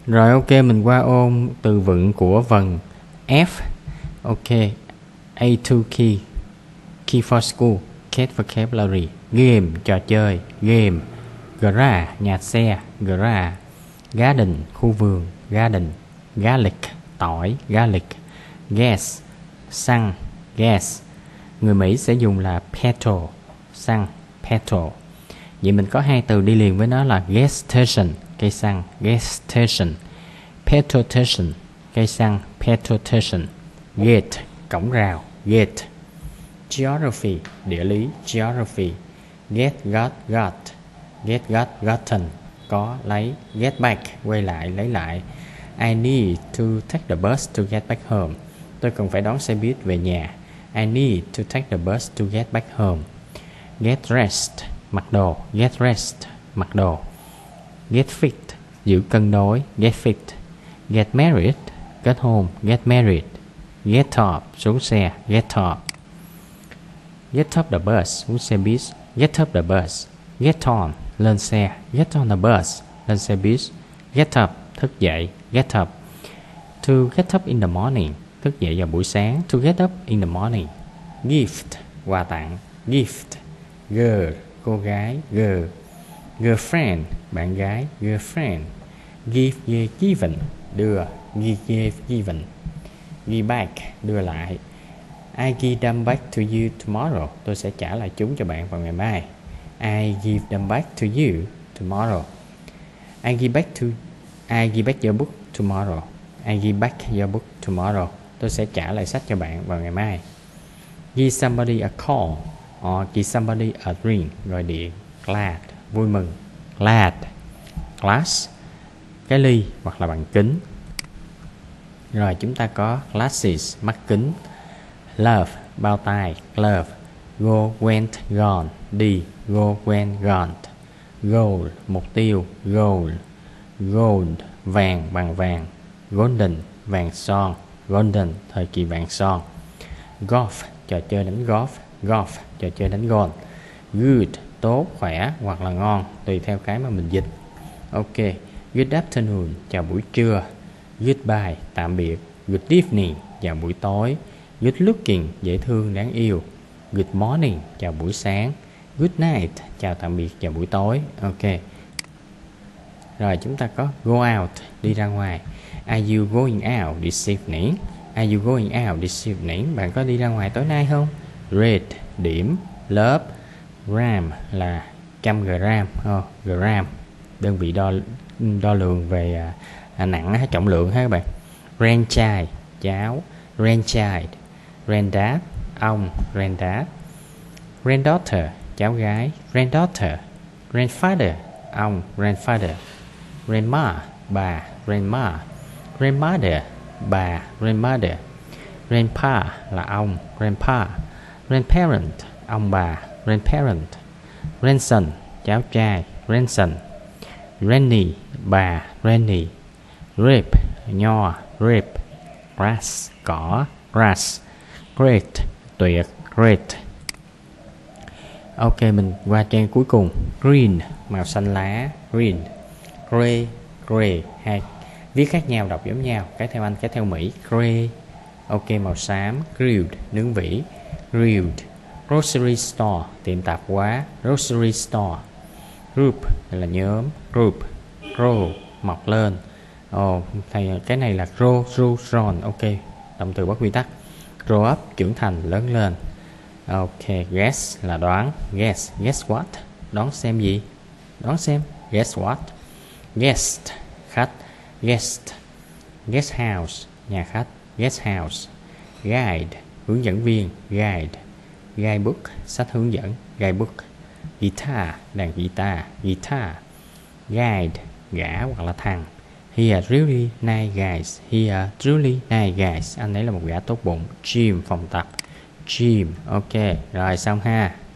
Rồi ok, mình qua ôn từ vựng của vần F. Ok. A2 key. Key for school. Cat vocabulary. Game, trò chơi. Game. Garage, nhà xe. Garage. Garden, khu vườn. Garden. Garlic, tỏi. Garlic. Gas, xăng. Gas. Người Mỹ sẽ dùng là petrol, xăng. Petrol. Vậy mình có hai từ đi liền với nó là gas station, cây xăng. Gas station. Petrol station, cây xăng. Petrol station. Gate, cổng rào. Gate. Geography, địa lý. Geography. Get, got. Get, gotten, có, lấy. Get back, quay lại, lấy lại. I need to take the bus to get back home. Tôi cần phải đón xe buýt về nhà. I need to take the bus to get back home. Get dressed, mặc đồ. Get dressed, mặc đồ. Get fit, giữ cân đối. Get fit. Get married, kết hôn. Get married. Get top, xuống xe. Get top. Get off the bus, xuống xe buýt. Get off the bus. Get on, lên xe. Get on the bus, lên xe buýt. Get up, thức dậy. Get up. To get up in the morning, thức dậy vào buổi sáng. To get up in the morning. Gift, quà tặng. Gift. Girl, cô gái. Girl. Girlfriend, bạn gái. Girlfriend. Give, given, đưa. Give, given. Give back, đưa lại. I give them back to you tomorrow. Tôi sẽ trả lại chúng cho bạn vào ngày mai. I give them back to you tomorrow. I give back your book tomorrow. I give back your book tomorrow. Tôi sẽ trả lại sách cho bạn vào ngày mai. Give somebody a call or give somebody a ring. Gọi điện. Glad, vui mừng. Glad. Glass, cái ly hoặc là bằng kính. Rồi chúng ta có glasses, mắt kính. Love, bao tay. Glove. Go, went, gone, đi. Go, went, gone. Goal, mục tiêu. Goal. Gold, vàng, bằng vàng. Golden, vàng son. Golden, thời kỳ vàng son. Golf, trò chơi đánh golf. Golf, trò chơi đánh golf. Good, tốt, khỏe hoặc là ngon, tùy theo cái mà mình dịch. Ok. Good afternoon, chào buổi trưa. Goodbye, tạm biệt. Good evening, chào buổi tối. Good looking, dễ thương, đáng yêu. Good morning, chào buổi sáng. Good night, chào tạm biệt, chào buổi tối. Ok. Rồi chúng ta có go out, đi ra ngoài. Are you going out this evening? Are you going out this evening? Bạn có đi ra ngoài tối nay không? Rate, điểm. Lớp. Gram là trăm gram. Gram, đơn vị đo lường về nặng, trọng lượng ha các bạn. Grandchild, cháu. Grandchild. Granddad, ông. Granddad. Granddaughter, cháu gái. Granddaughter. Grandfather, ông. Grandfather. Grandma, bà. Grandma. Grandmother, bà. Grandmother. Grandpa là ông. Grandpa. Grandparent, ông bà. Grandparent. Grandson, cháu trai. Grandson. Granny, bà. Granny. Grape, nho. Grape. Grass, cỏ. Grass. Great, tuyệt. Great. Ok, mình qua trang cuối cùng. Green, màu xanh lá. Green. Gray, gray, hai viết khác nhau, đọc giống nhau, cái theo Anh, cái theo Mỹ. Gray. Ok, màu xám. Grilled, nướng vỉ. Grilled. Grocery store, tiệm tạp hóa. Grocery store. Group là nhóm. Group. Grow, mọc lên. Thầy cái này là grown. Ok, động từ bất quy tắc. Grow up, trưởng thành, lớn lên. Ok. Guess là đoán. Guess what? Đoán xem gì? Đoán xem. Guess what? Guest, khách. Guest. Guest house, nhà khách. Guest house. Guide, hướng dẫn viên. Guide. Guidebook, sách hướng dẫn. Guidebook. Guitar, đàn guitar. Guitar. Guide, gã hoặc là thằng. He are really nice guys. He are truly nice guys. Anh ấy là một gã tốt bụng. Gym, phòng tập. Gym. Ok, rồi xong ha.